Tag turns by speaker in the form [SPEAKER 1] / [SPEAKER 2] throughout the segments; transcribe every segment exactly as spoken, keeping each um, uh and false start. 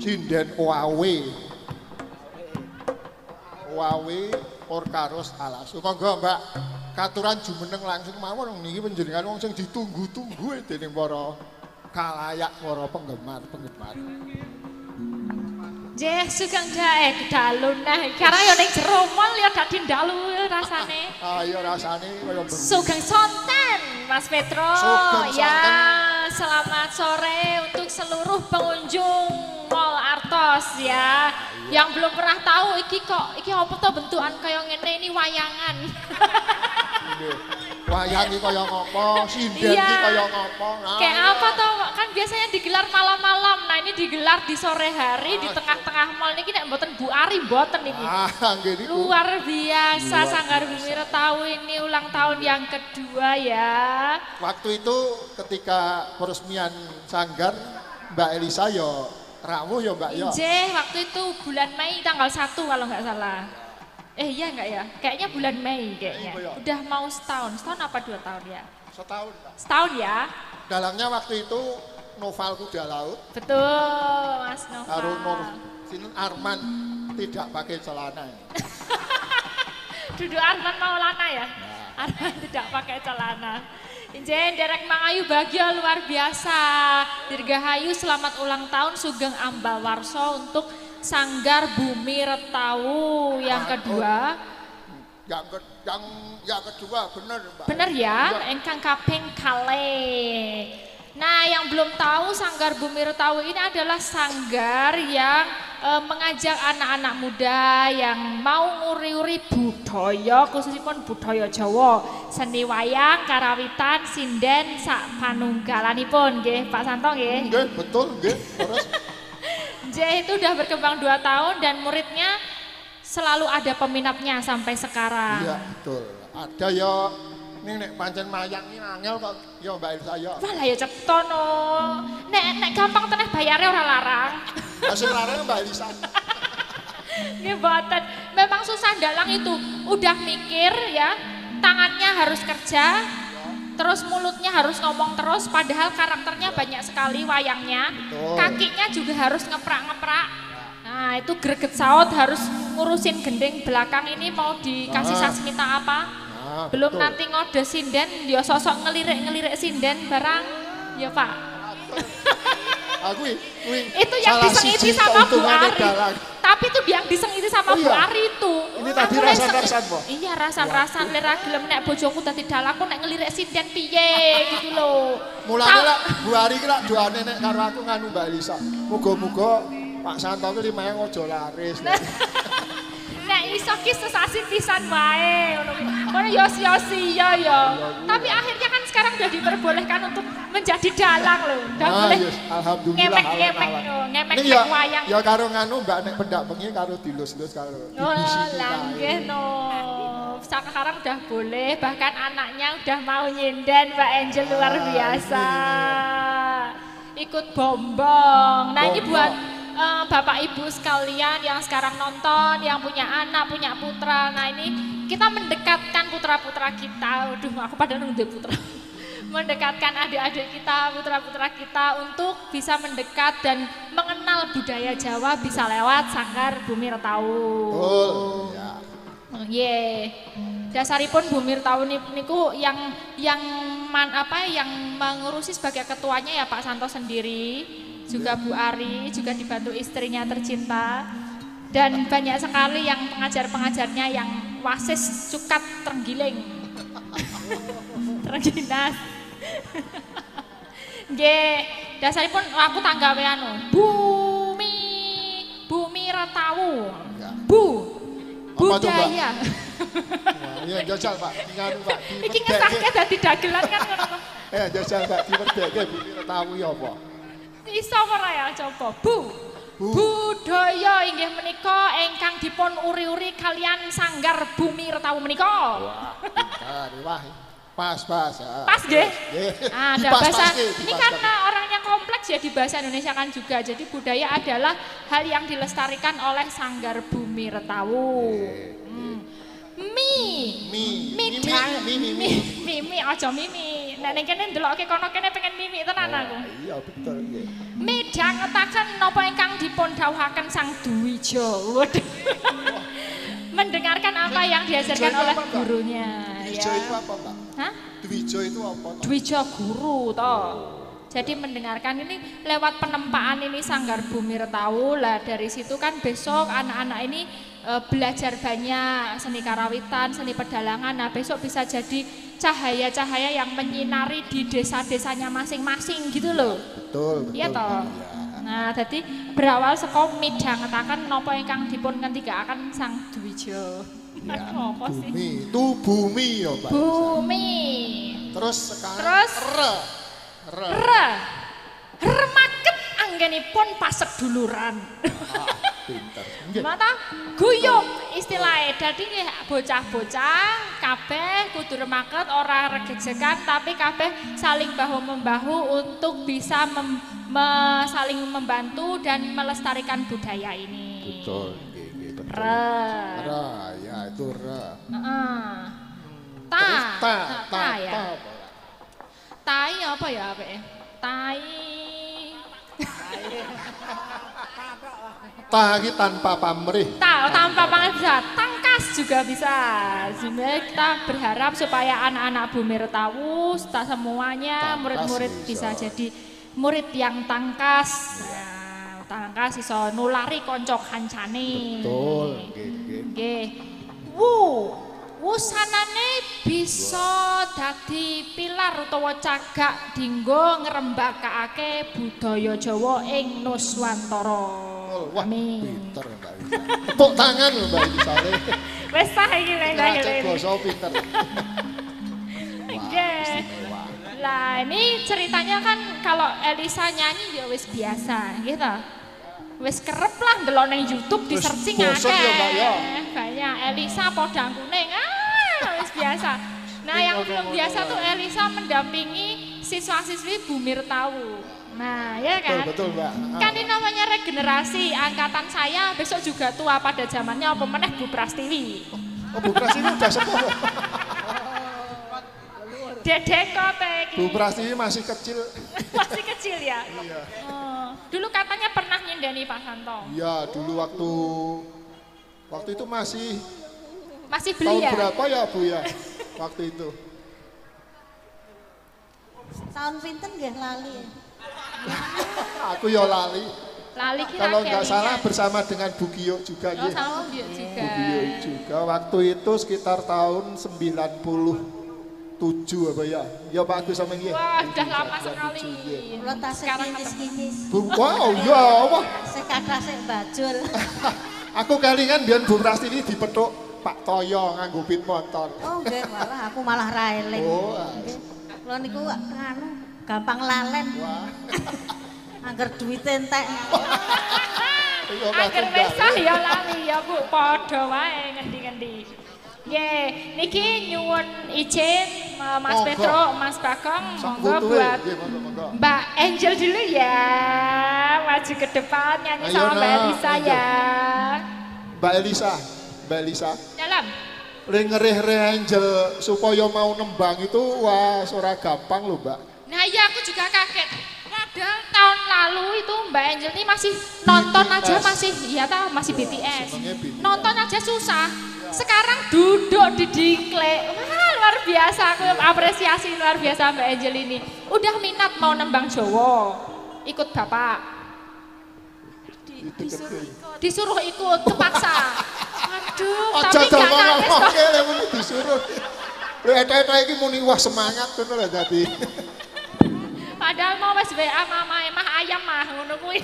[SPEAKER 1] Sinden Oawe. Oawe Orkaros Alasu. Monggo Mbak katuran jumeneng langsung mawon niki panjenengan wong sing ditunggu-tunggu dening para kalayak para penggemar-penggemar.
[SPEAKER 2] Nggih, sugeng dae dalu nah karena ya ning jero mall ya dadi dalu rasane.
[SPEAKER 1] Ah iya rasane kaya bengi.
[SPEAKER 2] Sugeng sonten Mas Petro.
[SPEAKER 1] Sugeng
[SPEAKER 2] ya,
[SPEAKER 1] sonten.
[SPEAKER 2] selamat sore untuk seluruh pengunjung Mall Artos ya. Yang belum pernah tahu iki kok iki apa to bentukan kaya ngene ini wayangan.
[SPEAKER 1] Wayang iki kaya ngopo, sinden iki
[SPEAKER 2] Iya.
[SPEAKER 1] kaya ngopo.
[SPEAKER 2] Kayak apa toh kan biasanya digelar malam-malam. Nah ini digelar di sore hari di tengah-tengah mall niki nek mboten Bu Ari mboten niki.
[SPEAKER 1] Ah, nggih niku.
[SPEAKER 2] Luar biasa
[SPEAKER 1] Luar
[SPEAKER 2] Sanggar
[SPEAKER 1] biasa.
[SPEAKER 2] Bumi Retawu ini ulang tahun yang kedua ya.
[SPEAKER 1] Waktu itu ketika peresmian sanggar Mbak Elisa yo rawuh ya Mbak ya.
[SPEAKER 2] Nggih, waktu itu bulan Mei tanggal satu kalau nggak salah. Eh iya nggak ya? Kayaknya bulan Mei kayaknya.
[SPEAKER 1] Iya.
[SPEAKER 2] Udah mau setahun, setahun apa dua tahun ya?
[SPEAKER 1] Setahun Mbak.
[SPEAKER 2] Setahun ya?
[SPEAKER 1] Dalangnya waktu itu Noval Kuda Laut,
[SPEAKER 2] Betul Mas Nova.
[SPEAKER 1] Karo Nur Sinun Arman tidak pakai celana.
[SPEAKER 2] Duduk Arman Maulana ya? Arman tidak pakai celana. Injen derek Mangayu bahagia luar biasa. Dirgahayu selamat ulang tahun Sugeng Ambal Warso untuk Sanggar Bumi Retawu yang kedua.
[SPEAKER 1] Yang ke, yang yang kedua benar Mbak.
[SPEAKER 2] Bener ya,
[SPEAKER 1] Iya.
[SPEAKER 2] engkang kaping kale. Nah, yang belum tahu Sanggar Bumi Retawu ini adalah sanggar yang eh, mengajak anak-anak muda yang mau nguri-uri budaya, khususipun budaya Jawa, seni wayang, karawitan, sinden, sak panunggalanipun, nggih Pak Santo nggih.
[SPEAKER 1] Nggih, betul nggih. Terus
[SPEAKER 2] Nggih, itu udah berkembang dua tahun dan muridnya selalu ada peminatnya sampai sekarang.
[SPEAKER 1] iya betul. Ada ya ning nek pancen mayang iki angel kok ya Mbak Elisa ya.
[SPEAKER 2] Wah lah ya ceptono. Nek nek gampang teneh bayarnya ora larang.
[SPEAKER 1] Lah sing larang Mbak Elisa.
[SPEAKER 2] Nggih mboten. Memang susah dalang itu. Udah mikir ya, tangannya harus kerja, terus mulutnya harus ngomong terus padahal karakternya banyak sekali wayangnya.
[SPEAKER 1] Betul.
[SPEAKER 2] Kakinya juga harus ngeprak-ngeprak. Nah, itu greget saut harus ngurusin gending belakang ini mau dikasih
[SPEAKER 1] Nah.
[SPEAKER 2] sasmita apa?
[SPEAKER 1] Nah,
[SPEAKER 2] Belum
[SPEAKER 1] betul.
[SPEAKER 2] nanti ngode sinden, ya sosok ngelirik-ngelirik sinden barang. Ya Pak.
[SPEAKER 1] Aku kuwi
[SPEAKER 2] Itu yang
[SPEAKER 1] salah
[SPEAKER 2] disengiti
[SPEAKER 1] siji
[SPEAKER 2] sama Bu
[SPEAKER 1] keuntungannya
[SPEAKER 2] Ari.
[SPEAKER 1] dalang.
[SPEAKER 2] Tapi itu yang disengiti sama
[SPEAKER 1] Oh
[SPEAKER 2] Bu
[SPEAKER 1] iya?
[SPEAKER 2] Ari itu.
[SPEAKER 1] Ini tadi
[SPEAKER 2] Aku lek
[SPEAKER 1] rasan-rasan,
[SPEAKER 2] sengit-
[SPEAKER 1] Po?
[SPEAKER 2] Iya rasan-rasan lek ra gelem nek bojoku dadi dalangku nek ngelirik sinden piye gitu loh.
[SPEAKER 1] Mulane
[SPEAKER 2] Tau-
[SPEAKER 1] lak Bu Ari ki lak doane nek karo aku nganu Mbak Elisa. Muga-muga Pak Santo ki limayang aja laris.
[SPEAKER 2] Nek iso ki sesasi pisan wae ngono kuwi. Ngono ya sia-sia ya. Tapi akhirnya kan sekarang udah diperbolehkan untuk menjadi dalang loh. Udah
[SPEAKER 1] Ah,
[SPEAKER 2] boleh
[SPEAKER 1] yes, alhamdulillah.
[SPEAKER 2] ngemek-ngemek
[SPEAKER 1] alhamdulillah.
[SPEAKER 2] loh, ngemek
[SPEAKER 1] Ini ya,
[SPEAKER 2] wayang.
[SPEAKER 1] ya karo nganu Mbak nek pendak bengi karo dilus-lus karo
[SPEAKER 2] Oh,
[SPEAKER 1] dibisi ki
[SPEAKER 2] langgih
[SPEAKER 1] kae.
[SPEAKER 2] no. Sekarang udah boleh, bahkan anaknya udah mau nyinden Mbak Angel luar
[SPEAKER 1] Ah,
[SPEAKER 2] biasa. Ikut bombong. Nah ini
[SPEAKER 1] Bombong.
[SPEAKER 2] buat eh, Bapak Ibu sekalian yang sekarang nonton, yang punya anak, punya putra. Nah ini kita mendekatkan putra-putra kita. Waduh, aku pada nunggu putra. Mendekatkan adik-adik kita, putra-putra kita untuk bisa mendekat dan mengenal budaya Jawa bisa lewat Sanggar Bumi Retawu.
[SPEAKER 1] Betul. Ya.
[SPEAKER 2] Ye, dasaripun Bumi Retawu niku yang yang man apa yang mengurusi sebagai ketuanya ya Pak Santo sendiri, juga Bu Ari, juga dibantu istrinya tercinta, dan banyak sekali yang pengajar-pengajarnya yang wasis cukat terenggiling, terengginas. Nggih, dasaripun aku tanggawe anu, Bumi Bumi Retawu.
[SPEAKER 1] Ya.
[SPEAKER 2] Bu
[SPEAKER 1] Apa tuh, Mbak?
[SPEAKER 2] budaya.
[SPEAKER 1] Wah, iya jajal Pak, nganu Pak.
[SPEAKER 2] Iki ngesahke dadi dagelan kan ngono.
[SPEAKER 1] Eh jajal Pak, diwedeke Bumi Retawu ya apa?
[SPEAKER 2] Iso ora ya coba. Bu.
[SPEAKER 1] Bu.
[SPEAKER 2] Budaya inggih menika ingkang dipun uri-uri kalian Sanggar Bumi Retawu menika.
[SPEAKER 1] Wah, pintar. Wah, pas pas. Ah,
[SPEAKER 2] Pas nggih?
[SPEAKER 1] nggih.
[SPEAKER 2] Ada
[SPEAKER 1] Dipas-pas
[SPEAKER 2] bahasa
[SPEAKER 1] nggih,
[SPEAKER 2] ini
[SPEAKER 1] dipas-pas.
[SPEAKER 2] karena orangnya kompleks ya di bahasa Indonesia kan juga. Jadi budaya adalah hal yang dilestarikan oleh Sanggar Bumi Retawu. Hmm. Mi.
[SPEAKER 1] Mi,
[SPEAKER 2] Mi
[SPEAKER 1] mi,
[SPEAKER 2] dan-
[SPEAKER 1] mi, mi, mi,
[SPEAKER 2] mi, mi, mi, ojo mimi. Nek ning kene ndelokke kono kene pengen mimik tenan aku.
[SPEAKER 1] Iya betul nggih.
[SPEAKER 2] Midhangetaken napa ingkang dipun dawuhaken Sang Dwija. Waduh. Mendengarkan apa yang diajarkan oleh gurunya.
[SPEAKER 1] Dwija
[SPEAKER 2] Ya.
[SPEAKER 1] itu apa, Mbak?
[SPEAKER 2] Hah?
[SPEAKER 1] Dwija itu apa?
[SPEAKER 2] Dwija guru toh. Jadi mendengarkan ini lewat penempaan ini Sanggar Bumi Retawu lah, dari situ kan besok anak-anak ini e, belajar banyak seni karawitan, seni pedalangan. Nah besok bisa jadi cahaya-cahaya yang menyinari di desa-desanya masing-masing gitu loh.
[SPEAKER 1] Betul, betul.
[SPEAKER 2] Iya toh.
[SPEAKER 1] Iya.
[SPEAKER 2] Nah jadi berawal saka midhangetaken napa ingkang dipun ngendikaken Sang Dwija.
[SPEAKER 1] Ya,
[SPEAKER 2] Apa sih?
[SPEAKER 1] bumi, itu bumi ya Mbak.
[SPEAKER 2] Bumi.
[SPEAKER 1] Terus sekarang
[SPEAKER 2] Terus?
[SPEAKER 1] re. Re.
[SPEAKER 2] Re. Remaket anggenipun pasek duluran.
[SPEAKER 1] Ah, pinter. Nggih.
[SPEAKER 2] Mata guyub istilahnya. Dadi nggih bocah-bocah kabeh kudu remaket, ora regeg-segan tapi kabeh saling bahu membahu untuk bisa mem, me- saling membantu dan melestarikan budaya ini.
[SPEAKER 1] Betul, nggih, nggih, betul.
[SPEAKER 2] Re.
[SPEAKER 1] Re, ya itu re.
[SPEAKER 2] Heeh. Ta.
[SPEAKER 1] Terus ta,
[SPEAKER 2] Nah,
[SPEAKER 1] ta,
[SPEAKER 2] ya.
[SPEAKER 1] ta.
[SPEAKER 2] Tai apa ya apike? Tai.
[SPEAKER 1] Ta iki tanpa pamrih.
[SPEAKER 2] Ta, tanpa pamrih bisa, tangkas juga bisa. Sebenarnya kita berharap supaya anak-anak Bumi Retawu, kita semuanya
[SPEAKER 1] Tangkas
[SPEAKER 2] murid-murid
[SPEAKER 1] bisa.
[SPEAKER 2] bisa jadi murid yang tangkas. Nah, tangkas iso nulari konco kancane.
[SPEAKER 1] Betul, nggih, nggih.
[SPEAKER 2] Nggih. Wu, wusanane bisa dadi pilar utawa cagak dinggo ngrembakake budaya Jawa ing Nuswantara.
[SPEAKER 1] Wah,
[SPEAKER 2] Amin.
[SPEAKER 1] pinter Mbak Lisa. Tepuk tangan lho Mbak Lisa.
[SPEAKER 2] Wes sah iki lek
[SPEAKER 1] Ngacek basa pinter.
[SPEAKER 2] Nggih.
[SPEAKER 1] Istimewa.
[SPEAKER 2] Lah ini ceritanya kan kalau Elisa nyanyi ya wis biasa gitu. Wis kerep lah ndelok ning YouTube di
[SPEAKER 1] Wis
[SPEAKER 2] searching
[SPEAKER 1] bosen
[SPEAKER 2] akeh.
[SPEAKER 1] ya, Mbak, ya?
[SPEAKER 2] Banyak Elisa podang kuning. Ah, wis biasa. Nah, yang belum biasa tuh Elisa mendampingi siswa-siswi Bumi Retawu. Nah, ya kan?
[SPEAKER 1] Betul, betul Mbak.
[SPEAKER 2] Kan ini namanya regenerasi. Angkatan saya besok juga tua pada zamannya apa meneh Bu Prastiwi.
[SPEAKER 1] Oh, Bu Pras ini udah sepuh.
[SPEAKER 2] Dedek kote iki.
[SPEAKER 1] Bu Pras ini masih kecil.
[SPEAKER 2] Masih kecil ya?
[SPEAKER 1] Iya.
[SPEAKER 2] Oh, dulu katanya pernah nyendani Pak Santo.
[SPEAKER 1] Iya, dulu waktu waktu itu masih
[SPEAKER 2] Masih
[SPEAKER 1] tahun
[SPEAKER 2] beli ya?
[SPEAKER 1] berapa ya Bu ya? Waktu itu.
[SPEAKER 3] Tahun pinten nggih lali.
[SPEAKER 1] Aku ya lali.
[SPEAKER 2] Lali kira
[SPEAKER 1] Kalau nggak salah bersama dengan Bu Gio juga
[SPEAKER 2] Oh,
[SPEAKER 1] nggih.
[SPEAKER 2] sama dia juga.
[SPEAKER 1] Bu Gio juga waktu itu sekitar tahun sembilan puluh tujuh apa ya? Ya Pak Agus sama nggih.
[SPEAKER 2] Wah, udah lama
[SPEAKER 1] sembilan puluh
[SPEAKER 2] sekali.
[SPEAKER 1] tujuh, nggih.
[SPEAKER 3] Kula tasih
[SPEAKER 2] Sekarang
[SPEAKER 3] kinis-kinis.
[SPEAKER 1] Bu, wow, ya apa?
[SPEAKER 3] Sing kathah sik bajul.
[SPEAKER 1] Aku kelingan biyen Bu Prastini dipethuk Pak Toyo nganggo pit motor.
[SPEAKER 3] Oh nggih, malah aku malah ra eling.
[SPEAKER 1] Oh,
[SPEAKER 3] Nggih. Kula niku anu gampang lalen.
[SPEAKER 1] wah.
[SPEAKER 3] Angger duwit entek.
[SPEAKER 1] Iku
[SPEAKER 2] Angger
[SPEAKER 1] Pak
[SPEAKER 2] wis sah ya lali ya Bu, padha wae ngendi-ngendi. Nggih, niki nyuwun izin eh, Mas
[SPEAKER 1] Monggo.
[SPEAKER 2] Petro, Mas Bagong,
[SPEAKER 1] Sak
[SPEAKER 2] monggo
[SPEAKER 1] butuhe.
[SPEAKER 2] buat
[SPEAKER 1] Nggih, monggo, monggo.
[SPEAKER 2] Mbak Angel dulu ya, maju ke depan nyanyi
[SPEAKER 1] Ayo,
[SPEAKER 2] sama Mbak
[SPEAKER 1] nak,
[SPEAKER 2] Elisa
[SPEAKER 1] monggo.
[SPEAKER 2] ya.
[SPEAKER 1] Mbak Elisa, Mbak Elisa.
[SPEAKER 2] Dalam.
[SPEAKER 1] Rengereh Angel supaya mau nembang itu wah ora gampang loh Mbak.
[SPEAKER 2] Nah iya aku juga kaget. Padahal tahun lalu itu Mbak Angel ini masih nonton
[SPEAKER 1] B T S.
[SPEAKER 2] aja masih, iya tau masih B T S.
[SPEAKER 1] senengnya B T S.
[SPEAKER 2] Nonton aja susah. Sekarang duduk di dikle. Wah luar biasa, aku apresiasi luar biasa Mbak Angel ini. Udah minat mau nembang Jawa. Ikut Bapak. Di- disuruh ikut. Disuruh ikut, kepaksa. Aduh,
[SPEAKER 1] Aja
[SPEAKER 2] tapi gak
[SPEAKER 1] ngomong
[SPEAKER 2] nangis
[SPEAKER 1] ngomong
[SPEAKER 2] kok.
[SPEAKER 1] kene muni disuruh. Lho eta-eta iki muni wah semangat ngono lho dadi.
[SPEAKER 2] Padahal mau wis W A mama emah ayam mah ngono kuwi.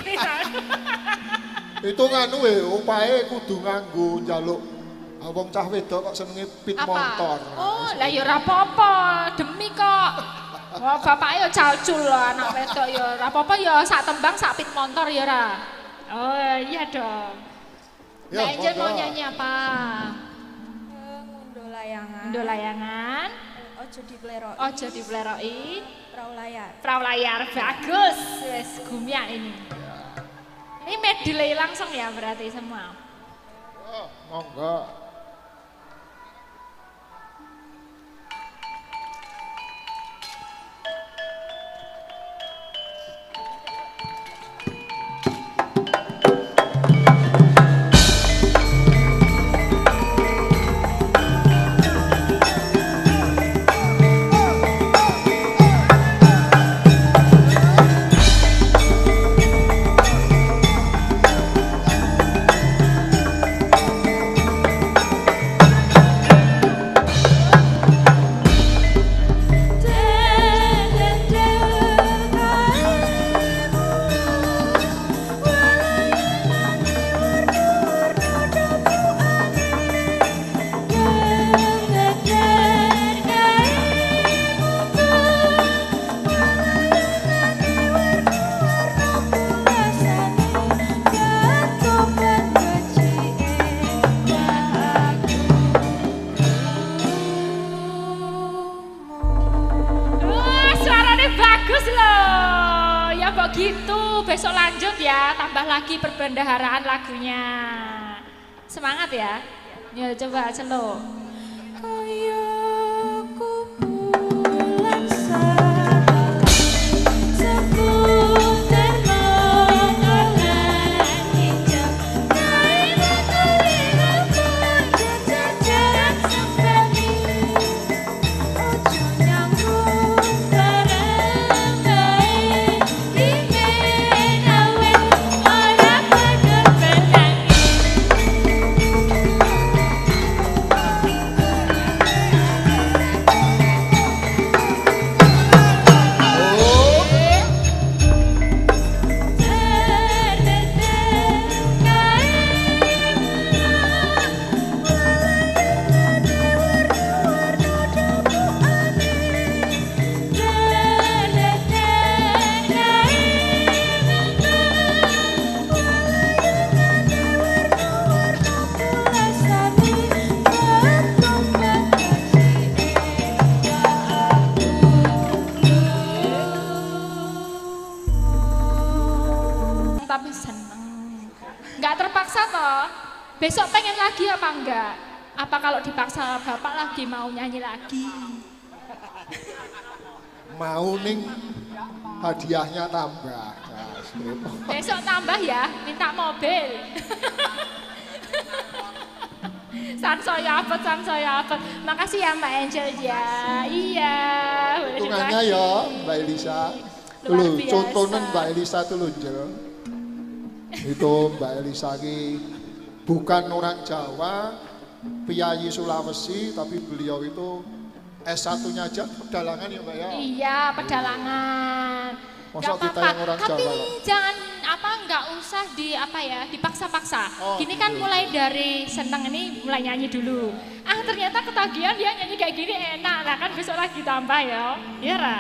[SPEAKER 1] Itu nganu we upahe kudu nganggo njaluk ah, wong cah wedok kok senenge pit motor.
[SPEAKER 2] Oh, lah ya ora apa-apa, demi kok. Wah, bapaknya ya calcul loh anak wedok ya ora apa-apa ya sak tembang sak pit motor ya ora. Oh, iya dong.
[SPEAKER 1] Ya,
[SPEAKER 2] Mbak Angel mau
[SPEAKER 1] monggo.
[SPEAKER 2] nyanyi apa?
[SPEAKER 4] Ngunduh layangan.
[SPEAKER 2] Ngunduh layangan,
[SPEAKER 4] Ojo dipleroki.
[SPEAKER 2] ojo dipleroki,
[SPEAKER 4] Perahu layar.
[SPEAKER 2] perahu layar, bagus. Wes gumya ini. Ini medley langsung ya berarti semua.
[SPEAKER 1] Oh, monggo.
[SPEAKER 2] lanjut ya, tambah lagi perbendaharaan lagunya. Semangat ya. Ya coba celuk.
[SPEAKER 4] Ayo kumpulan sahabat seputar mokolan hijau kainan kuliah jajaran sembani ojo nyambung bareng bae dimenawe ora padha benangi.
[SPEAKER 2] Tapi seneng. Nggak terpaksa toh. Besok pengen lagi apa enggak? Apa kalau dipaksa bapak lagi mau nyanyi lagi?
[SPEAKER 1] Mau ning hadiahnya tambah. Nah, seperti itu.
[SPEAKER 2] Besok tambah ya, minta mobil. Sansaya apa, sansaya apa. Makasih ya Mbak Angel ya. Iya. boleh
[SPEAKER 1] Hitungannya
[SPEAKER 2] dibagi.
[SPEAKER 1] ya Mbak Elisa.
[SPEAKER 2] Luar
[SPEAKER 1] Dulu
[SPEAKER 2] biasa.
[SPEAKER 1] contohnya Mbak Elisa tuh lho, Jel. Itu Mbak Elisa ini bukan orang Jawa, Piyayi Sulawesi, tapi beliau itu S satunya aja pedalangan ya Mbak ya.
[SPEAKER 2] Iya, pedalangan.
[SPEAKER 1] Masa
[SPEAKER 2] Nggak
[SPEAKER 1] kita
[SPEAKER 2] apa-apa.
[SPEAKER 1] yang orang
[SPEAKER 2] Tapi
[SPEAKER 1] Jawa loh.
[SPEAKER 2] jangan apa nggak usah di apa ya dipaksa-paksa.
[SPEAKER 1] Oh,
[SPEAKER 2] Gini kan
[SPEAKER 1] gitu.
[SPEAKER 2] mulai dari seneng ini mulai nyanyi dulu. Ah ternyata ketagihan dia nyanyi kayak gini enak. Nah kan besok lagi tambah ya. Iya Ra?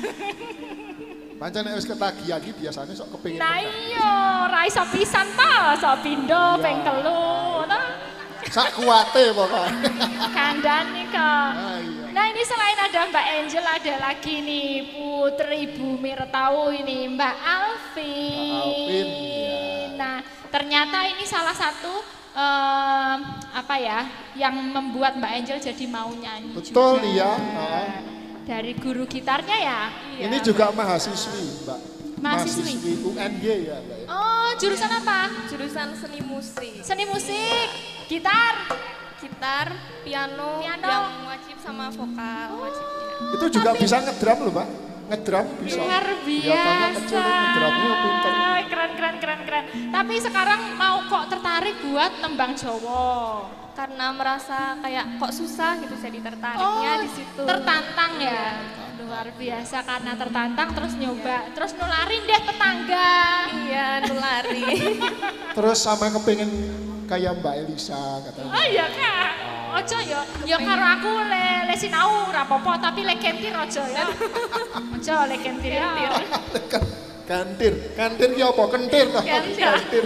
[SPEAKER 1] Pancen nek wis ketagihan iki biasanya sok kepengin.
[SPEAKER 2] Nah
[SPEAKER 1] menang.
[SPEAKER 2] iya, ra iso pisan ta, iso pindho
[SPEAKER 1] Iya.
[SPEAKER 2] ping telu ta.
[SPEAKER 1] Sak kuate pokoknya.
[SPEAKER 2] Kandhane kok.
[SPEAKER 1] Ah, iya.
[SPEAKER 2] Nah ini selain ada Mbak Angel ada lagi nih putri Bumi Retau ini Mbak Alvin.
[SPEAKER 1] Mbak Alvin, iya.
[SPEAKER 2] Nah ternyata ini salah satu em, apa ya yang membuat Mbak Angel jadi mau nyanyi.
[SPEAKER 1] Betul
[SPEAKER 2] juga.
[SPEAKER 1] iya. Heeh.
[SPEAKER 2] Dari guru gitarnya ya.
[SPEAKER 1] Ini juga mahasiswi, Mbak.
[SPEAKER 2] Mahasiswi.
[SPEAKER 1] U N Y ya, Mbak. ya.
[SPEAKER 2] Oh jurusan apa?
[SPEAKER 4] Jurusan seni musik,
[SPEAKER 2] Seni musik, gitar.
[SPEAKER 4] gitar, piano,
[SPEAKER 2] Piano.
[SPEAKER 4] yang wajib sama vokal wajibnya.
[SPEAKER 1] Itu juga bisa ngedrum loh, Mbak. Ngedrum bisa.
[SPEAKER 2] Luar
[SPEAKER 1] Ya, karena
[SPEAKER 2] biasa.
[SPEAKER 1] kecil ngedrumnya pinter.
[SPEAKER 2] Keren, keren, keren, keren. Tapi sekarang mau kok tertarik buat nembang Jawa?
[SPEAKER 4] Karena merasa kayak kok susah gitu, jadi tertariknya
[SPEAKER 2] Oh,
[SPEAKER 4] di situ.
[SPEAKER 2] tertantang ya. Luar biasa karena tertantang terus nyoba, terus nularin deh tetangga.
[SPEAKER 4] Iya, nulari.
[SPEAKER 1] Terus sama kepengen kayak Mbak Elisa katanya.
[SPEAKER 2] Oh iya kak, ojo ya, ya karo aku le, le sinau rapopo tapi le kentir ojo ya. Ojo le kentir ya.
[SPEAKER 1] Kantir, kantir ki apa? Kentir ta?
[SPEAKER 2] Kentir.
[SPEAKER 1] Kantir.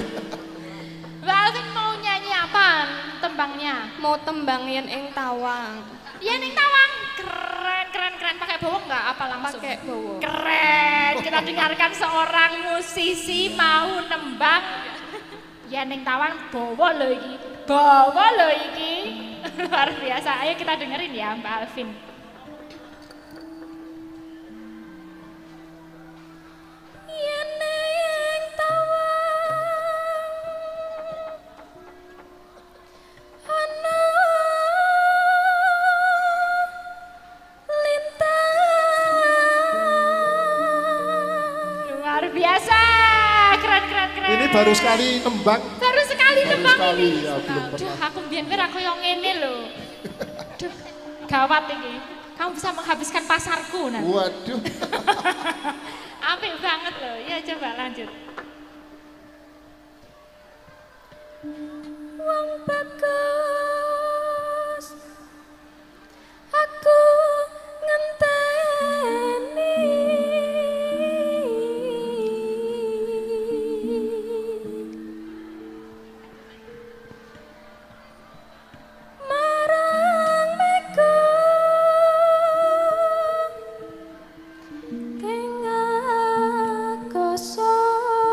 [SPEAKER 2] Mbak Alvin mau nyanyi apa tembangnya?
[SPEAKER 4] Mau tembang yen ing tawang.
[SPEAKER 2] Ya ning tawang, keren, keren, keren. Pakai bawang nggak? Apa langsung?
[SPEAKER 4] Pakai bawang.
[SPEAKER 2] Keren. Kita dengarkan seorang musisi mau nembang. Ya ning tawang bawa lo iki, bawa lo iki. Luar biasa. Ayo kita dengerin ya Mbak Alvin.
[SPEAKER 4] Yen ing tawang ana lintang.
[SPEAKER 2] Luar biasa. Keren, keren, keren.
[SPEAKER 1] Ini baru sekali nembang.
[SPEAKER 2] Baru sekali
[SPEAKER 1] Baru
[SPEAKER 2] nembang
[SPEAKER 1] sekali
[SPEAKER 2] ini.
[SPEAKER 1] ya, belum
[SPEAKER 2] Duh,
[SPEAKER 1] pernah.
[SPEAKER 2] aku biyen ora koyo ngene lho. Duh, gawat ini. Kamu bisa menghabiskan pasarku nanti.
[SPEAKER 1] Waduh.
[SPEAKER 2] Apik banget loh. Ya coba lanjut.
[SPEAKER 4] Wong bagus aku ngenteni marang meko keng akoso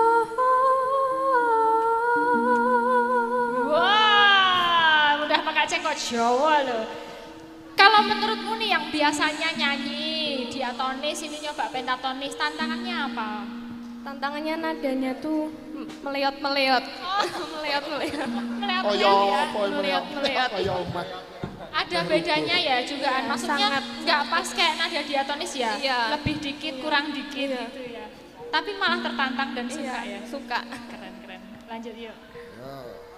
[SPEAKER 2] kok Jawa loh. Kalau menurutmu nih yang biasanya nyanyi diatonis ini nyoba pentatonis, tantangannya apa?
[SPEAKER 4] Tantangannya nadanya tuh m- meleot-meleot.
[SPEAKER 2] Oh.
[SPEAKER 4] Meleot-meleot.
[SPEAKER 2] Melihat
[SPEAKER 1] Kaya
[SPEAKER 2] ya.
[SPEAKER 1] apa
[SPEAKER 4] melihat, melihat.
[SPEAKER 1] Kaya umat.
[SPEAKER 2] Ada bedanya ya juga,
[SPEAKER 4] Iya,
[SPEAKER 2] maksudnya
[SPEAKER 4] sangat.
[SPEAKER 2] nggak pas kayak nada diatonis ya,
[SPEAKER 4] Iya.
[SPEAKER 2] lebih dikit kurang dikit
[SPEAKER 4] Iya.
[SPEAKER 2] gitu ya. Tapi malah tertantang dan suka
[SPEAKER 4] Iya,
[SPEAKER 2] ya.
[SPEAKER 4] suka.
[SPEAKER 2] Keren keren. Lanjut yuk.
[SPEAKER 1] Ya.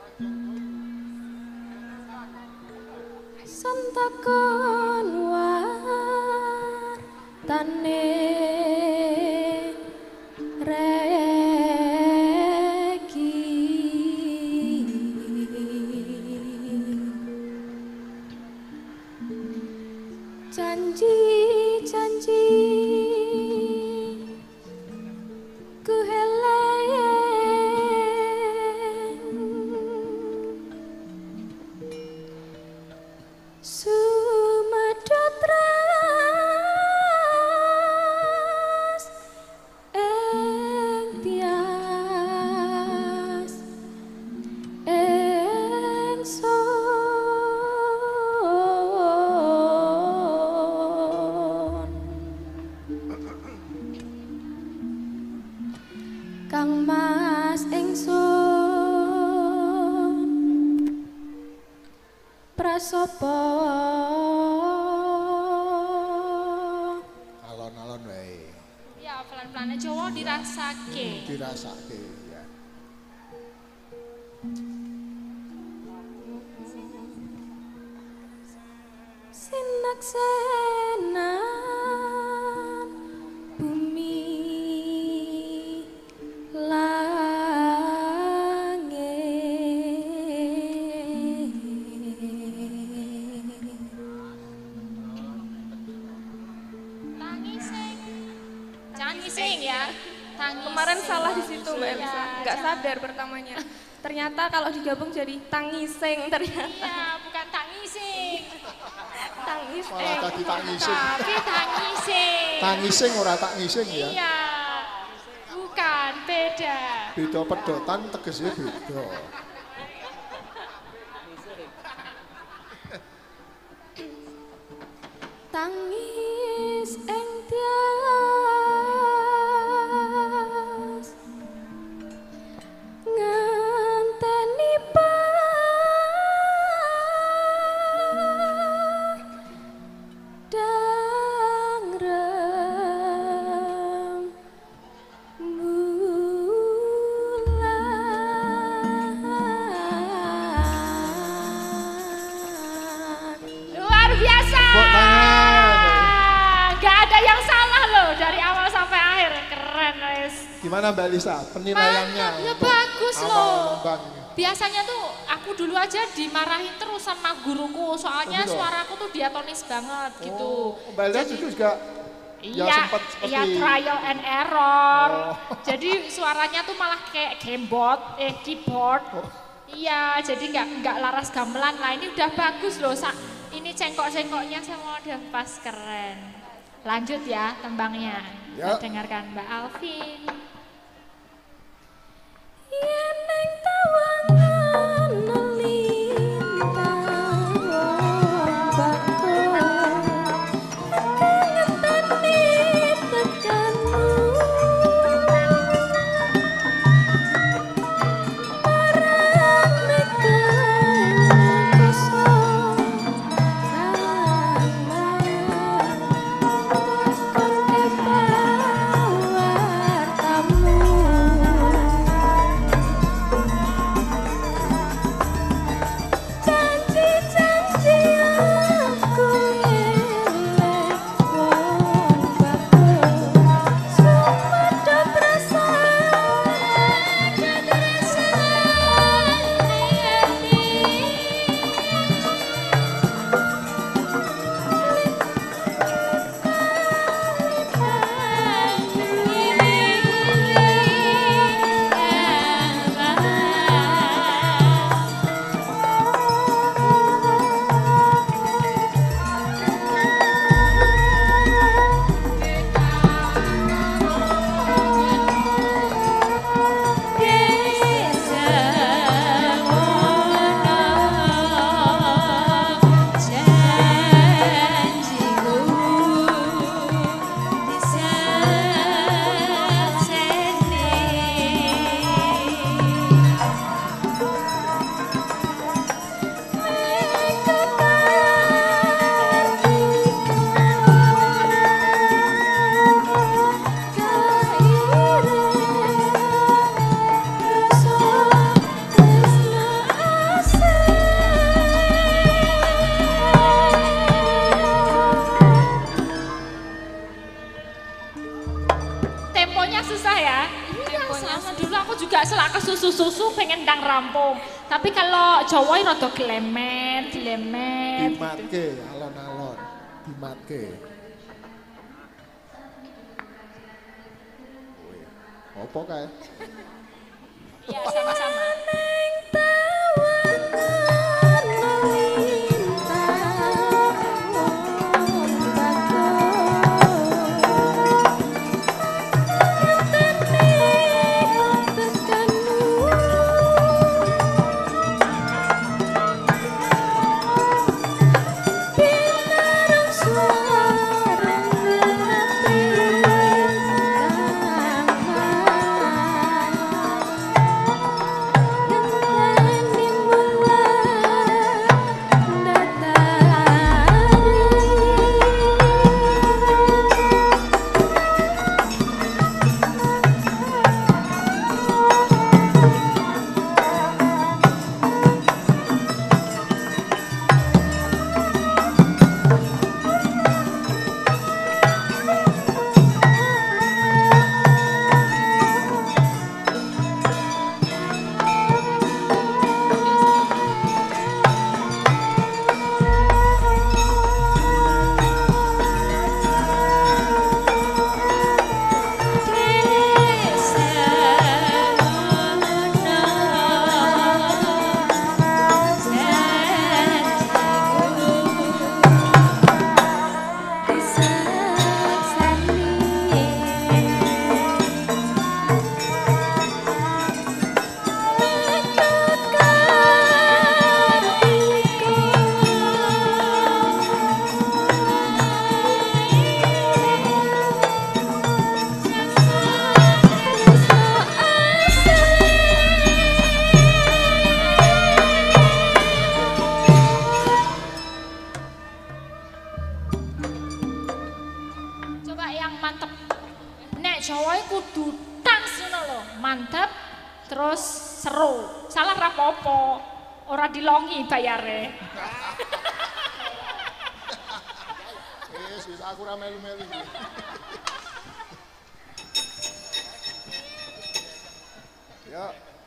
[SPEAKER 4] Santakon wartane reki janji-janji ku sumedhot ras ing tias ingsun Kang Mas ingsun prasopo
[SPEAKER 1] Alon-alon wae.
[SPEAKER 2] Ya pelan-pelan Jawa dirasake.
[SPEAKER 1] Dirasake ya.
[SPEAKER 4] sinaksenan bumi langit
[SPEAKER 2] Tangising. Jangan ngising ya. Tangising.
[SPEAKER 4] Kemarin salah di situ Mbak
[SPEAKER 2] Iya,
[SPEAKER 4] Elisa, nggak
[SPEAKER 2] jangan-
[SPEAKER 4] sadar pertamanya. Ternyata kalau digabung jadi tangising ternyata.
[SPEAKER 2] Iya, bukan tangising.
[SPEAKER 4] Tangising.
[SPEAKER 1] Malah tadi tangising.
[SPEAKER 2] Tapi tangising.
[SPEAKER 1] Tangising ora tak ngising ya.
[SPEAKER 2] Iya. Bukan, beda.
[SPEAKER 1] Beda pedotan tegesnya beda.
[SPEAKER 4] Tangis ing tias nganteni padang rembulan.
[SPEAKER 2] Luar biasa.
[SPEAKER 1] Tepuk tangan.
[SPEAKER 2] Gak ada yang salah loh dari awal sampai akhir. Keren guys.
[SPEAKER 1] Gimana Mbak Lisa penilaiannya?
[SPEAKER 2] Mantap, ya
[SPEAKER 1] untuk
[SPEAKER 2] bagus
[SPEAKER 1] awal
[SPEAKER 2] loh.
[SPEAKER 1] nembang ini?
[SPEAKER 2] Biasanya tuh aku dulu aja dimarahin terus sama guruku soalnya
[SPEAKER 1] Oh, gitu?
[SPEAKER 2] suaraku tuh diatonis banget gitu.
[SPEAKER 1] Oh, Mbak Lisa
[SPEAKER 2] Jadi-
[SPEAKER 1] itu juga ya
[SPEAKER 2] Iya,
[SPEAKER 1] sempat seperti
[SPEAKER 2] iya trial and error.
[SPEAKER 1] Oh.
[SPEAKER 2] Jadi suaranya tuh malah kayak gamebot, eh keyboard.
[SPEAKER 1] Oh.
[SPEAKER 2] Iya, jadi nggak nggak laras gamelan lah. Ini udah bagus loh. Sa ini cengkok-cengkoknya semua udah pas, keren. Lanjut ya tembangnya.
[SPEAKER 1] Ya.
[SPEAKER 2] Kita dengarkan Mbak Alvin.
[SPEAKER 4] Yen ning tawangan lintang ombakku ngeteni tekanmu marang nekan kosong kang tekan kepawar
[SPEAKER 2] gak selak ke susu-susu pengen ndang rampung. Tapi kalau Jawa rada glemet, glemet.
[SPEAKER 1] Dimatke, alon-alon. Dimatke. Apa kae?
[SPEAKER 2] Iya, sama-sama. Jawa kudu tans ngono lho, mantep terus seru. Salah ra apa-apa, ora dilongi bayare.
[SPEAKER 1] Wis wis aku ra melu-melu. Ya.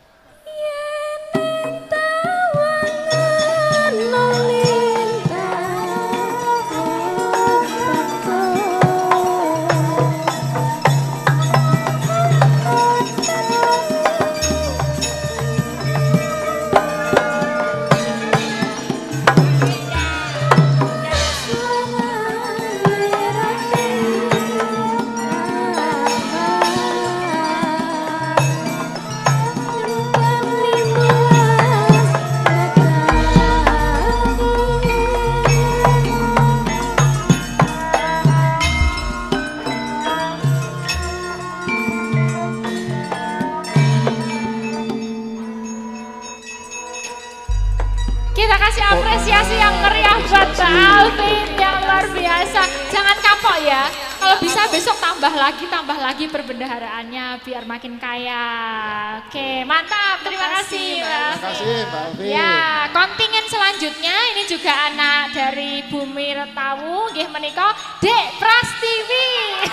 [SPEAKER 2] Kita kasih apresiasi yang meriah buat Mbak Alvin yang luar biasa. Jangan kapok ya. Kalau bisa besok tambah lagi, tambah lagi perbendaharaannya biar makin kaya. Oke, mantap. Terima kasih, Mbak.
[SPEAKER 1] Terima kasih, Mbak Alvin.
[SPEAKER 2] Ya, kontingen selanjutnya ini juga anak dari Bumi Retawu, nggih menika Dek Prastiwi.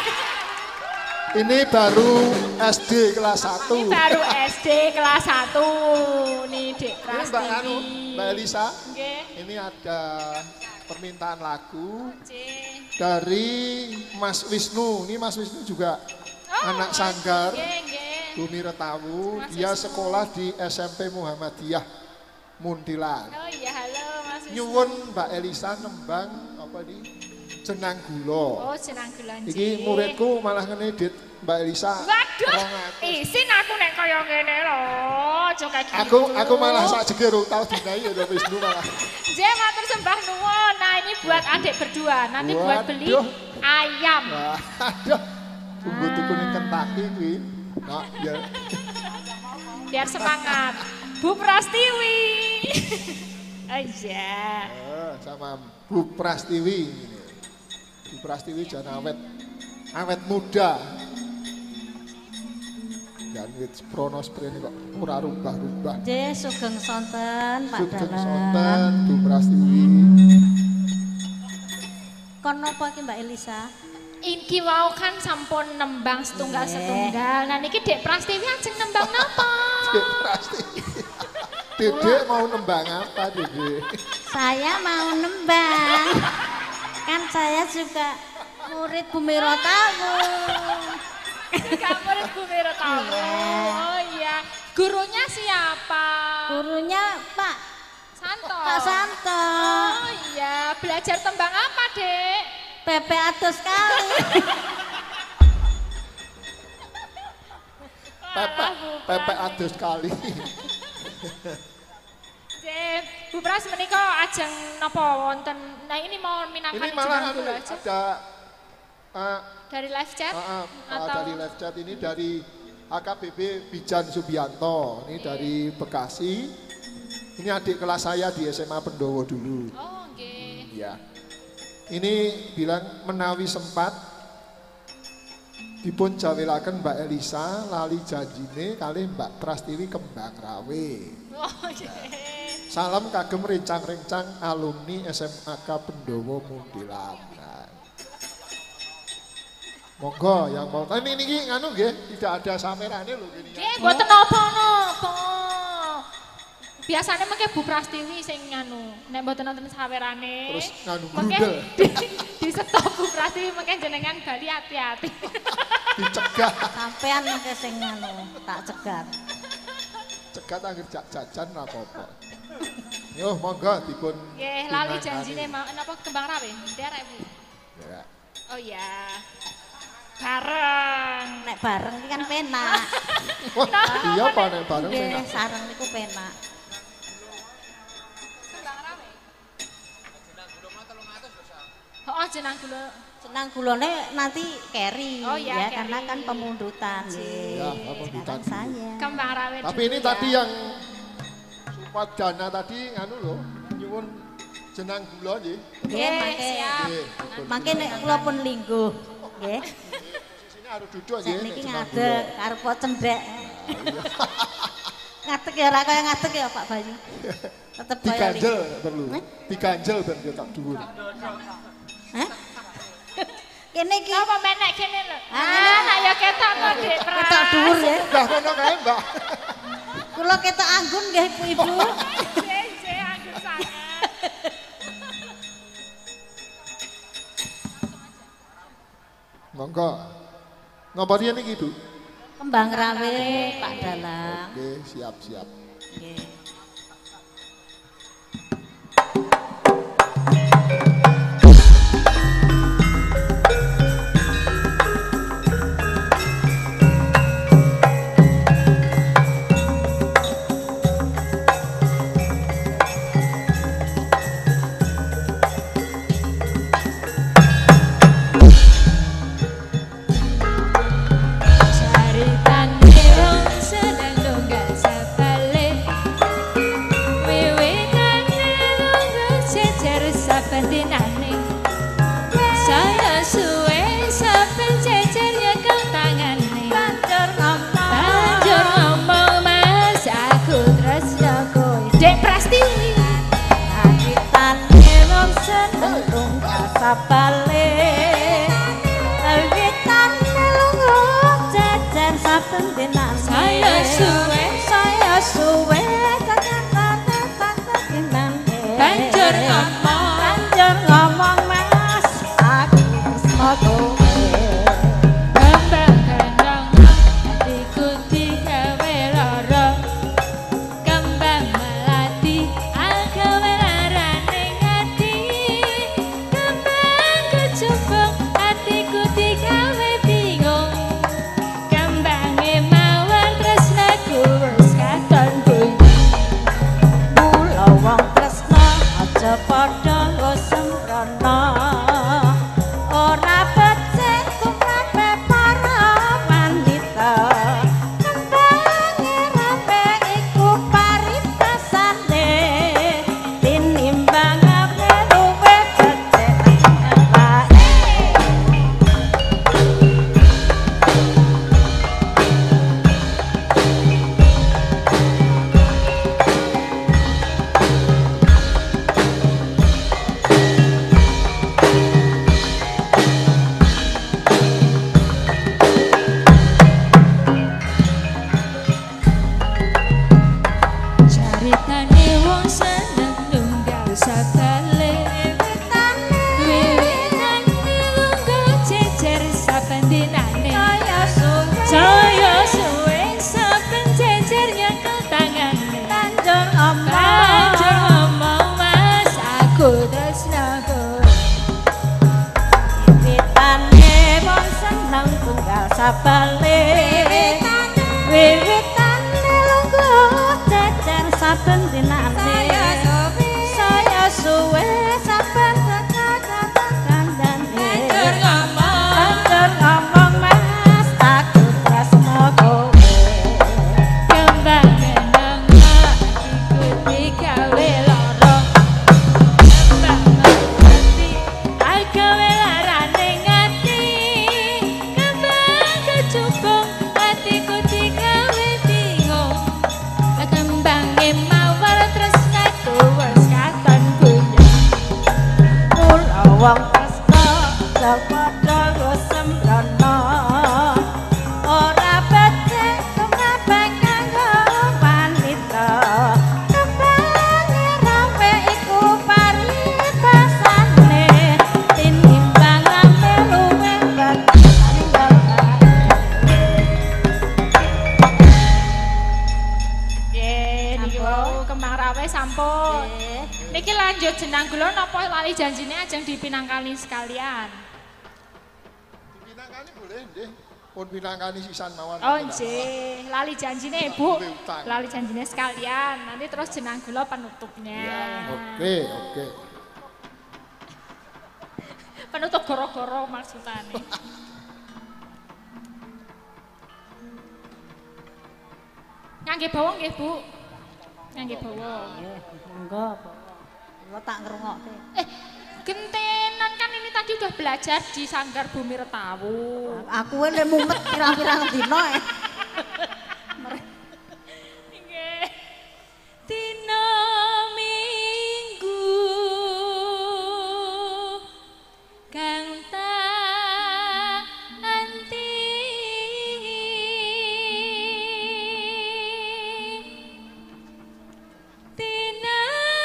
[SPEAKER 1] Ini baru S D kelas satu.
[SPEAKER 2] Ini baru S D kelas satu. Nih Dek
[SPEAKER 1] Ini Mbak Anu,
[SPEAKER 2] Prastiwi.
[SPEAKER 1] Mbak Elisa.
[SPEAKER 2] Nggih.
[SPEAKER 1] Ini ada permintaan lagu
[SPEAKER 2] Cih.
[SPEAKER 1] dari Mas Wisnu. Ini Mas Wisnu juga
[SPEAKER 2] Oh,
[SPEAKER 1] anak sanggar
[SPEAKER 2] Nggih, nggih.
[SPEAKER 1] Bumi Retawu.
[SPEAKER 2] Mas
[SPEAKER 1] Dia
[SPEAKER 2] Wisnu.
[SPEAKER 1] sekolah di S M P Muhammadiyah Muntilan.
[SPEAKER 2] Oh iya, halo Mas Wisnu.
[SPEAKER 1] Nyuwun Mbak Elisa nembang apa ini? Jenang Gulo.
[SPEAKER 2] Oh, senang gulanji.
[SPEAKER 1] Iki muridku malah ngedit Mbak Elisa.
[SPEAKER 2] Waduh,
[SPEAKER 1] rong atus.
[SPEAKER 2] isin aku nek kaya ngene lho. Aja kayak gitu.
[SPEAKER 1] Aku aku malah sak jeger tau dinai ya Wisnu malah.
[SPEAKER 2] J, matur sembah nuwun. Nah, ini buat adik berdua. Nanti buat beli
[SPEAKER 1] Waduh.
[SPEAKER 2] ayam.
[SPEAKER 1] Wah, aduh. Tunggu tuku ning Kentucky kuwi. Nah, ya.
[SPEAKER 2] Biar semangat. Bu Prastiwi. Oh iya.
[SPEAKER 1] Eh, sama Bu Prastiwi ini. Bu Prastiwi jangan awet. Awet muda. Dan wit prono sprene kok ora rubah-rubah.
[SPEAKER 3] Nggih, sugeng sonten Pak
[SPEAKER 1] Sugeng
[SPEAKER 3] Dalan.
[SPEAKER 1] sonten Bu Prastiwi.
[SPEAKER 3] Kon napa iki Mbak Elisa?
[SPEAKER 2] Iki wau kan sampun nembang setunggal
[SPEAKER 3] Nggih.
[SPEAKER 2] setunggal. Nah niki Dek Prastiwi ajeng nembang napa?
[SPEAKER 1] Dek Prastiwi. Dedek mau nembang apa Dedek?
[SPEAKER 3] Saya mau nembang. Kan saya juga murid Bumiro Tawu.
[SPEAKER 2] Juga murid Bu Mira Tawu. Oh iya. Gurunya siapa?
[SPEAKER 3] Gurunya Pak
[SPEAKER 2] Santo.
[SPEAKER 3] Pak Santo.
[SPEAKER 2] Oh iya. Belajar tembang apa, Dek?
[SPEAKER 3] Pepe atus kali.
[SPEAKER 1] Pepe, Pepe adus kali.
[SPEAKER 2] Cep, Bu Pras menika ajeng napa wonten. Nah ini mau minangkan
[SPEAKER 1] Ini malah
[SPEAKER 2] jeneng
[SPEAKER 1] anu,
[SPEAKER 2] kula aja.
[SPEAKER 1] ada uh,
[SPEAKER 2] Dari live chat
[SPEAKER 1] uh, uh,
[SPEAKER 2] atau
[SPEAKER 1] dari live chat ini dari A K B P Bijan Subianto. Ini dari Bekasi. Ini adik kelas saya di S M A Pendowo dulu.
[SPEAKER 2] Oh, nggih.
[SPEAKER 1] Iya. Ini bilang menawi sempat dipun jawelaken Mbak Elisa lali janjine kali Mbak Prastiwi kembang rawe.
[SPEAKER 2] Oh, nggih.
[SPEAKER 1] Salam kagem rencang-rencang alumni S M A K Pendowo Mundilan. Nah. Monggo yang mau. Ini ini nganu nggih, tidak ada samerane lho gini.
[SPEAKER 2] Nggih, mboten napa-napa. Biasanya mengke Bu Prastiwi sing nganu, nek mboten nonton sawerane.
[SPEAKER 1] Terus nganu
[SPEAKER 2] mengke
[SPEAKER 1] grudel.
[SPEAKER 2] di, di stop Bu Prastiwi mengke jenengan bali hati-hati.
[SPEAKER 1] Dicegah.
[SPEAKER 3] Sampean mengke sing anu tak cegat.
[SPEAKER 1] Cegat anggere jak jajan ora apa-apa. Yo monggo dipun.
[SPEAKER 2] Nggih, lali
[SPEAKER 1] pinangkani.
[SPEAKER 2] janjine mau napa kembang rawe? Derek Bu.
[SPEAKER 1] Ya.
[SPEAKER 2] Oh iya. Bareng.
[SPEAKER 3] Nek bareng iki kan penak.
[SPEAKER 1] Wah, iya apa nek bareng
[SPEAKER 3] Nggih,
[SPEAKER 1] penak.
[SPEAKER 3] sareng niku penak.
[SPEAKER 2] Kembang rawe. Oh, jenang gula.
[SPEAKER 3] Senang gulone nanti carry
[SPEAKER 2] Oh iya,
[SPEAKER 3] ya
[SPEAKER 2] carry.
[SPEAKER 3] karena kan pemundutan nggih.
[SPEAKER 1] Ya, pemundutan
[SPEAKER 3] Sekarang saya.
[SPEAKER 2] Kembang rawe.
[SPEAKER 1] Tapi
[SPEAKER 2] dulu
[SPEAKER 1] ini
[SPEAKER 2] ya.
[SPEAKER 1] tadi yang support dana tadi anu loh, nyuwun jenang gula nggih.
[SPEAKER 3] Nggih,
[SPEAKER 2] Nggih,
[SPEAKER 3] mangke.
[SPEAKER 2] siap.
[SPEAKER 1] Nggih, betul.
[SPEAKER 3] Mangke nek kula pun lingguh. Nggih.
[SPEAKER 1] Sini harus duduk nggih.
[SPEAKER 3] Sakniki
[SPEAKER 1] nek jenang
[SPEAKER 3] ngadeg
[SPEAKER 1] gula.
[SPEAKER 3] karo pot cendhek. Ngadeg ya ora kaya ngadeg ya Pak Bayu. Tetep kaya
[SPEAKER 1] Diganjel
[SPEAKER 3] lingguh.
[SPEAKER 1] perlu.
[SPEAKER 3] Hah?
[SPEAKER 1] Diganjel ben dia tak dhuwur.
[SPEAKER 3] Hah? Kene iki
[SPEAKER 2] Apa menek kene lho.
[SPEAKER 3] Ah,
[SPEAKER 2] Ah, nak ya ketok kok Dik Pras.
[SPEAKER 3] ketok dhuwur ya.
[SPEAKER 1] Udah kono kae, Mbak.
[SPEAKER 3] Kula ketok anggun nggih Ibu.
[SPEAKER 2] Jeh, jeh, anggur sangat.
[SPEAKER 1] Monggo. Napa riyen iki, Bu?
[SPEAKER 3] Kembang rawe Pak Dalang.
[SPEAKER 1] Oke, siap-siap.
[SPEAKER 3] Nggih.
[SPEAKER 2] Caritane wong sedang nunggal sabale. Wiwitane lungguh jejer saben dinane. Saya suwe saben jejer ya kang tangane.
[SPEAKER 3] Banjur ngomong.
[SPEAKER 2] Banjur ngomong Mas aku tresno kowe. Dek Prastiwi.
[SPEAKER 3] Kawitane wong seneng tunggal sapale. Kawitane lungguh jajan saben dinane.
[SPEAKER 2] Saya suwe.
[SPEAKER 3] saya suwe kanyatane tante dinane.
[SPEAKER 2] Banjur ngomong.
[SPEAKER 3] Banjur ngomong Mas aku tresno kowe.
[SPEAKER 2] Kembang kandang hatiku digawe lara. Kembang melati agawe larane ati. Kembang kecubung hatiku digawe bingung. Kembange mawar tresnaku
[SPEAKER 3] sabale wiwitane lungguh cecer saben dinane saya suwe saben kandhane banjur ngomong mas aku tresno kowe kembang meneng ikuti gawe lara kembang ati gawe larane ngati kembang kecubung atiku digawe bingung kembange mawar tresnaku wis katon goyang mula wong tresna padha wis sembrono ora becik kemabang kanggo wanita kembange rawe iku paribasane tinimbang ame luwih ninggal
[SPEAKER 2] Ye, niki
[SPEAKER 3] Sampun.
[SPEAKER 2] wau kembang rawe sampun.
[SPEAKER 3] Nggih.
[SPEAKER 2] Niki lanjut jenang kula napa lali janjine ajeng dipinangkani sekalian.
[SPEAKER 1] Pinangkani boleh nggih. Pun pinangkani sisan mawon.
[SPEAKER 2] Oh nggih, lali janjine Bu.
[SPEAKER 1] Duwe utang.
[SPEAKER 2] Lali janjine sekalian. Nanti terus jenang kula penutupnya.
[SPEAKER 1] Oke, oke.
[SPEAKER 2] Penutup goro-goro maksudane. Ngangge bawa nggih Bu. Ngangge bawa.
[SPEAKER 3] Nggih, monggo. Kula tak ngrungokke.
[SPEAKER 2] Eh, gentenan kan ini tadi udah belajar di Sanggar Bumi Retawu.
[SPEAKER 3] Aku le mumet pirang-pirang dina eh.
[SPEAKER 2] Nggih. Dina Minggu kang tak anti dina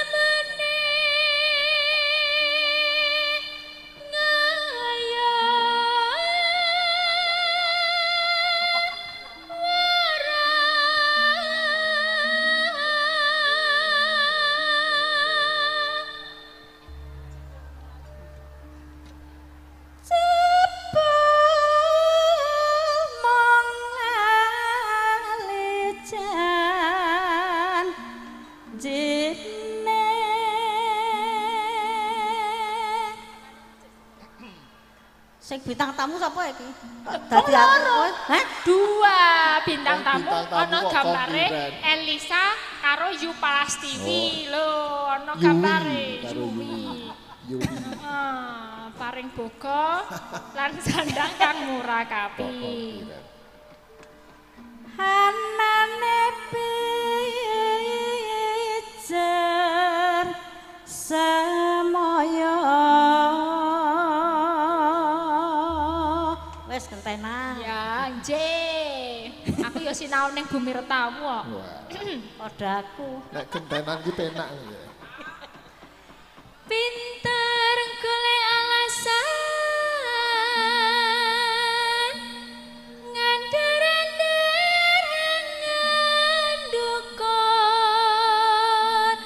[SPEAKER 3] Sing bintang tamu sapa iki? Dadi aku kowe. Hah?
[SPEAKER 2] Dua bintang
[SPEAKER 1] Oh,
[SPEAKER 2] tamu,
[SPEAKER 1] bintang tamu
[SPEAKER 2] ono
[SPEAKER 1] kok
[SPEAKER 2] gambare
[SPEAKER 1] komplimen.
[SPEAKER 2] Elisa karo Yu Palastiwi lho, ono
[SPEAKER 1] Yui
[SPEAKER 2] gambare
[SPEAKER 1] karo
[SPEAKER 2] Yui.
[SPEAKER 1] Yui.
[SPEAKER 2] Ah, paring boga lan sandang kang murakapi.
[SPEAKER 3] Hanane pijer semoyo wis gentenan
[SPEAKER 2] Ya, nggih. Aku ya sinau ning Bumi Retawu kok.
[SPEAKER 1] Wah,
[SPEAKER 3] padha aku
[SPEAKER 1] nek gentenan ki penak ya.
[SPEAKER 2] Pinter golek alasan ngandur-andur ngandukon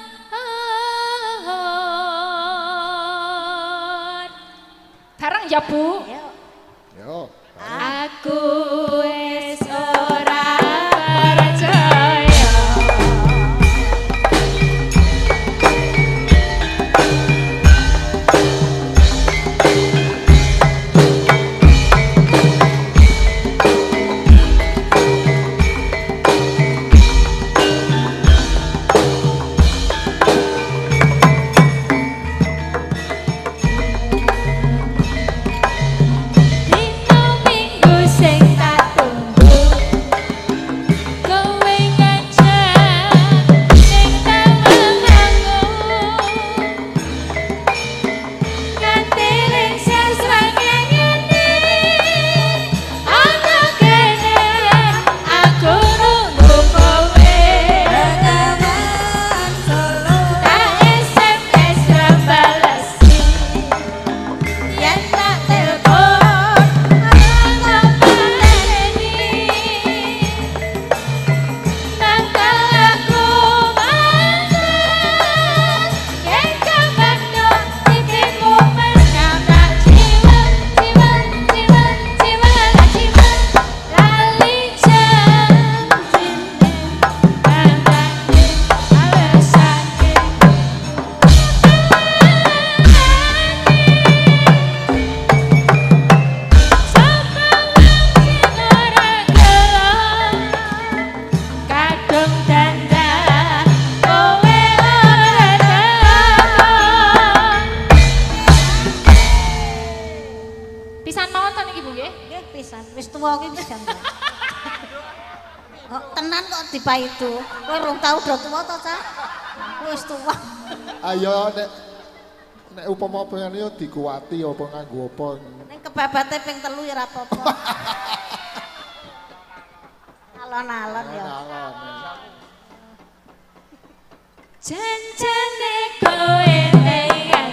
[SPEAKER 2] bareng ya Bu.
[SPEAKER 3] yo
[SPEAKER 1] Yo.
[SPEAKER 2] Aku wis ora percaya.
[SPEAKER 3] tuwa ki wis jam. Kok tenan kok dipaitu. Kowe rong tau do tuwa to, Cah? Wis tuwa.
[SPEAKER 1] Ayo nek nek upama pengen yo dikuati apa nganggo apa.
[SPEAKER 3] Ning kebabate ping telu ya ora apa-apa. Alon-alon ya.
[SPEAKER 1] Alon.
[SPEAKER 2] Janjane kowe tekan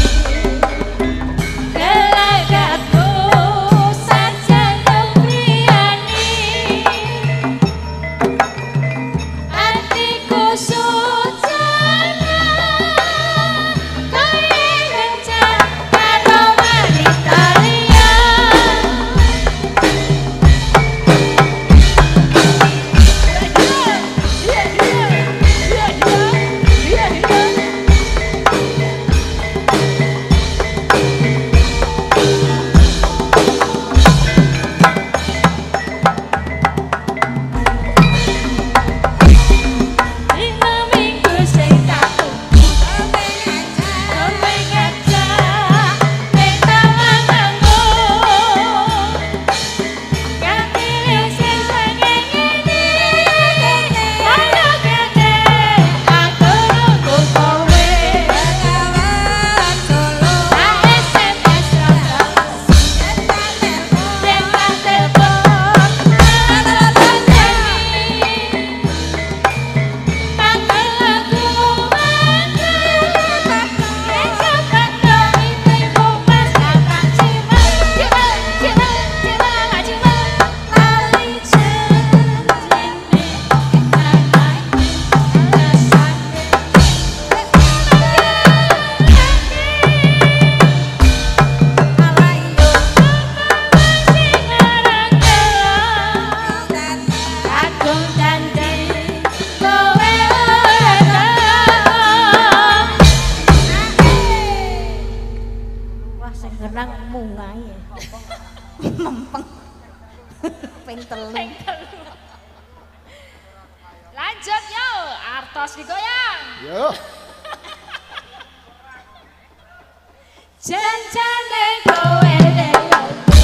[SPEAKER 2] gelagatku saja kepriani hatiku sujana kaya gencar karo wanita liya. Lanjut yo, artos digoyang.
[SPEAKER 1] Yo.
[SPEAKER 2] Janjane kowe deyo.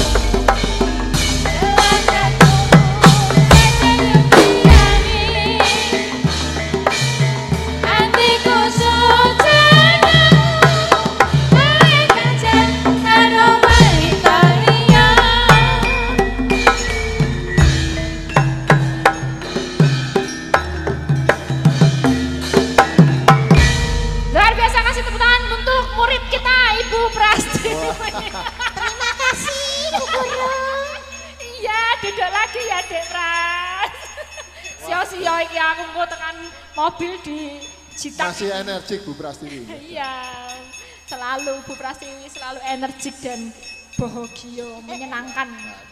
[SPEAKER 3] Terima kasih, Bu Guru.
[SPEAKER 2] Iya, duduk lagi ya, Dek Pras. Sio-sio iki aku engko tekan mobil di Jitak.
[SPEAKER 1] Masih energik Bu Prastiwi.
[SPEAKER 2] Iya, selalu Bu Prastiwi selalu energik dan bahagia, menyenangkan.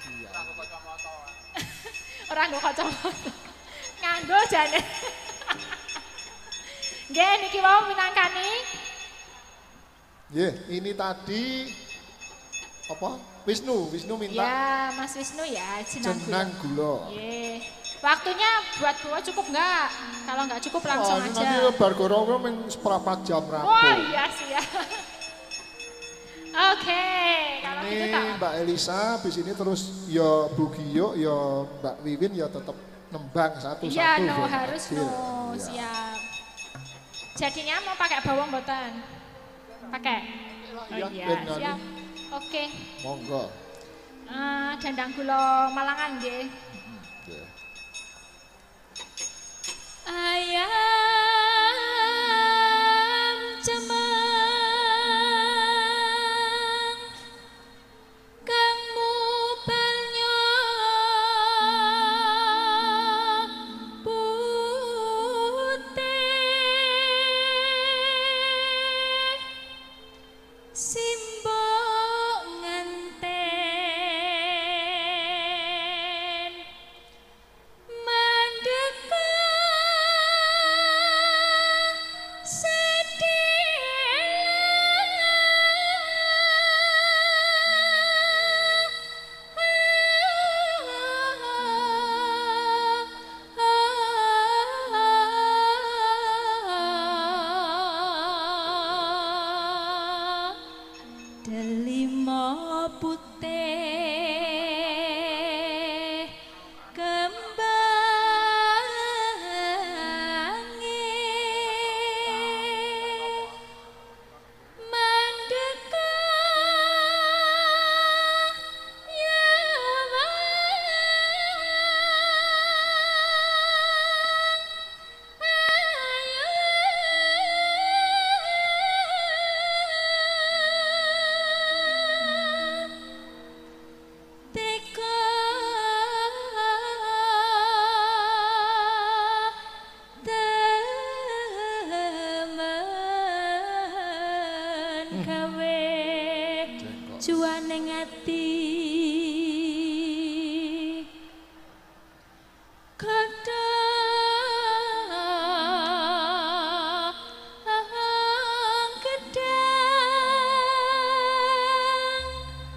[SPEAKER 2] Orang nggo kacamata. Nganggo jane. Nggih, niki wau minangkani.
[SPEAKER 1] Nggih, ini tadi apa? Wisnu, Wisnu minta
[SPEAKER 2] Ya, Mas Wisnu ya, jenang
[SPEAKER 1] jenang gula.
[SPEAKER 2] Nggih. Waktunya buat bawa cukup nggak? Kalau nggak cukup langsung
[SPEAKER 1] Oh, ini
[SPEAKER 2] aja.
[SPEAKER 1] nanti bar gorong meng seperempat jam rampung.
[SPEAKER 2] Oh iya sih ya. Oke, kalau gitu
[SPEAKER 1] Ini
[SPEAKER 2] tak.
[SPEAKER 1] Mbak Elisa, habis ini terus ya Bu Gio, ya Mbak Wiwin ya tetap nembang satu-satu.
[SPEAKER 2] Iya, no
[SPEAKER 1] biar
[SPEAKER 2] harus
[SPEAKER 1] adil.
[SPEAKER 2] no,
[SPEAKER 1] Iya.
[SPEAKER 2] siap. Jadinya mau pakai bawang mboten? Pakai? Oh
[SPEAKER 1] Iya,
[SPEAKER 2] iya,
[SPEAKER 1] ben nganu.
[SPEAKER 2] siap. Oke.
[SPEAKER 1] Monggo.
[SPEAKER 2] Eh, dandang gula Malangan nggih.
[SPEAKER 1] Nggih.
[SPEAKER 2] Ayam cemeng kang mubalnya putih simbok nganten delima putih gawe juaning ati kadang gedang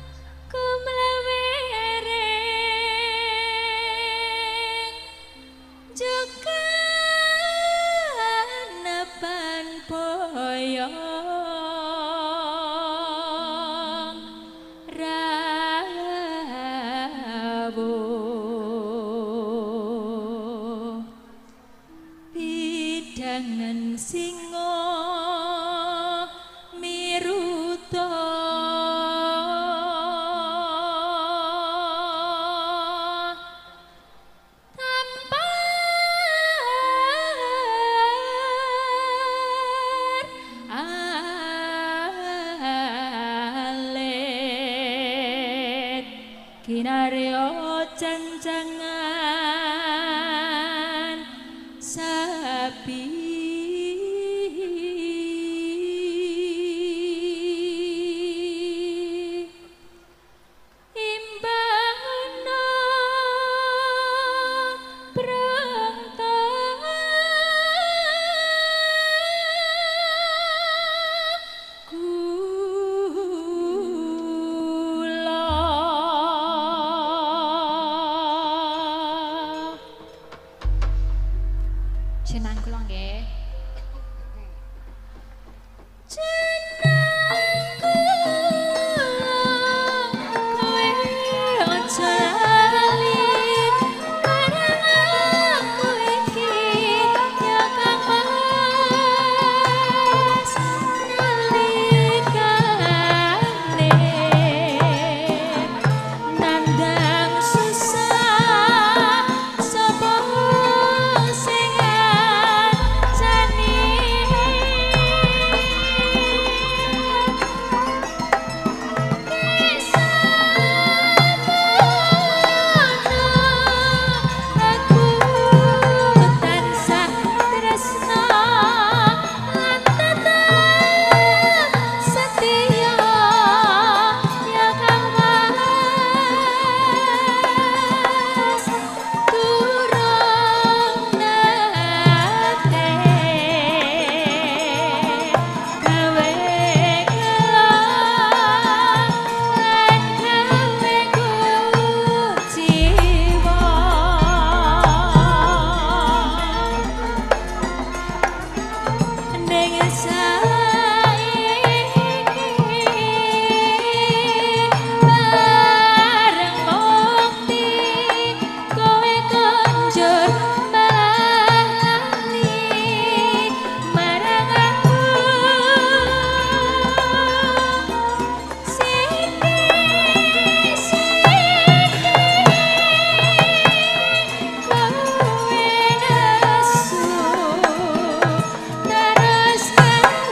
[SPEAKER 2] kumlewereng juga nepan boyong rawuh bidangan singo miruto tampar alit kinaryo janjangan sapi imbana kula jenang kula nggih jenang kula kowe aja lali marang aku iki ya Kang Mas nalikane nandang susah sapa sing ngancani aku tansah tresna lan tetep setia ya Kang Mas durung nate gawe kelan lan gawe kuciwa ning saiki bareng mukti kowe konjur balani marang aku sithik-sithik kowe nesu terus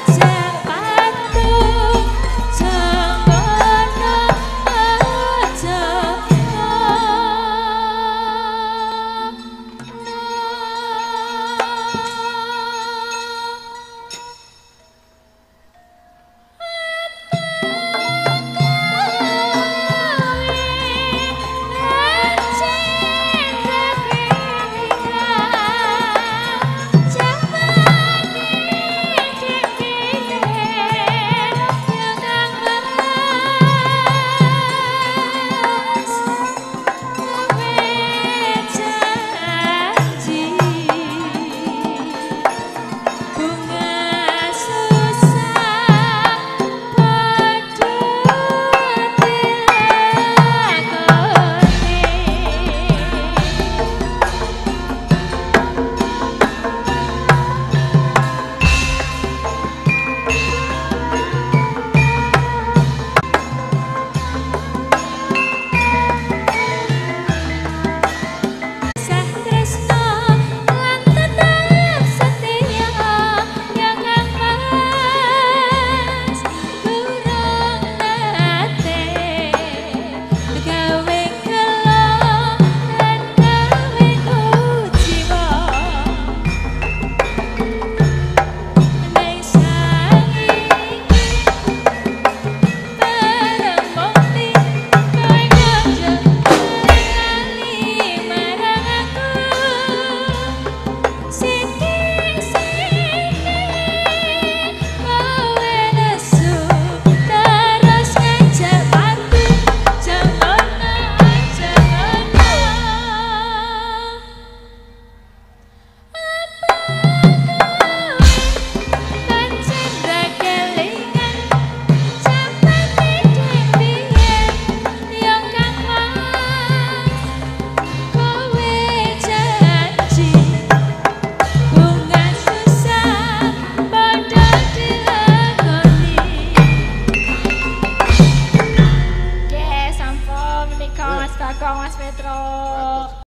[SPEAKER 2] Bagong Mas Petro.
[SPEAKER 1] Matur.